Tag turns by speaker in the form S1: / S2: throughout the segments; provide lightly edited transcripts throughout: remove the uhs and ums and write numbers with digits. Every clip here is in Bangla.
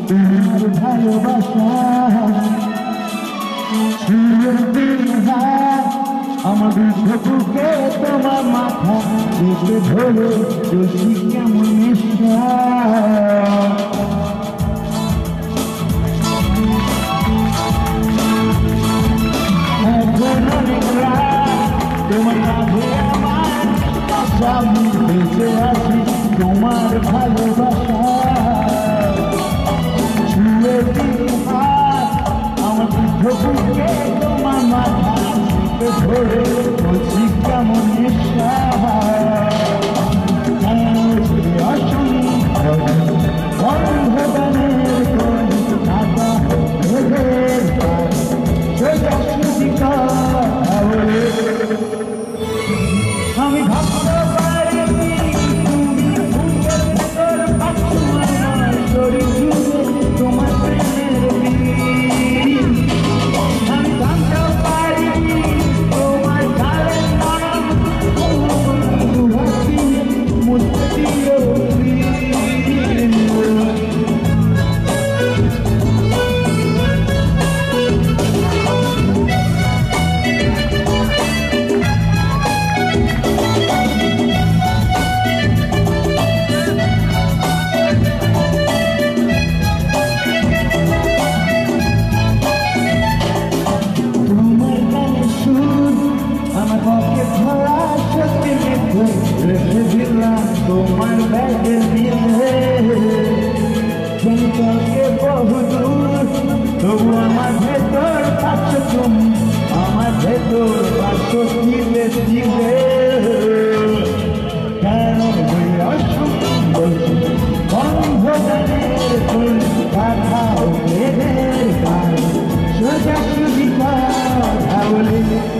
S1: তোমার ভালোবাসা আমার বুকে তোমার মাথা চেপে ধরে রশি কেমন নেশা তোমার কাছে আমার আমি বেঁচে আছি তোমার ভালোবাসা ছুঁয়ে দিন হাত আমার বুকে তোমার মাথা চেপে ধরে রশি কেমন নেশা আমি ভাবতে পারিনি তোমার প্রেমের আমি জানতে পারিনি তোমার রেখে দিলাম তোমার ব্যাগের নিয়ে তোমাকে বহুদূর তবু আমার ভেতর কাছ তুমি আমার ভেতর বাসো দিলে দিলে কেন অসম্ভব বন্ধনের ফুল কথা প্রেমের গান সোজাসুজি কথা বলে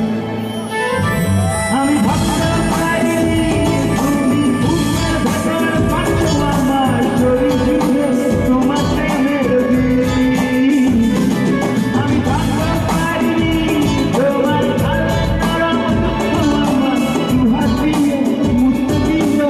S1: আমি ভাবতে পারিনি তুমি বুকের ভেতর পাচ্ছো আমার শরীর জুড়ে তোমার প্রেমের বীজ আমি ভাবতে পারিনি তোমার ভালো নরম আমার দুহাত দিয়ে মুছতে দিও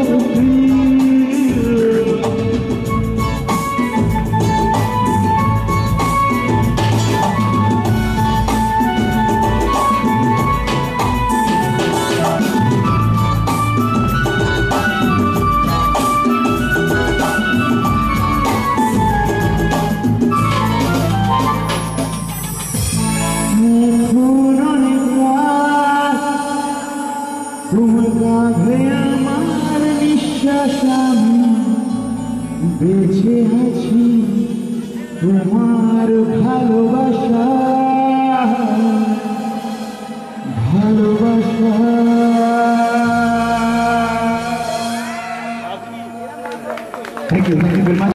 S1: তোমার কাঁধে আমার নিঃশ্বাস আমি বেঁচে আছি তোমার ভালোবাসা ভালোবাসা থ্যাংক ইউ ভেরি মাচ।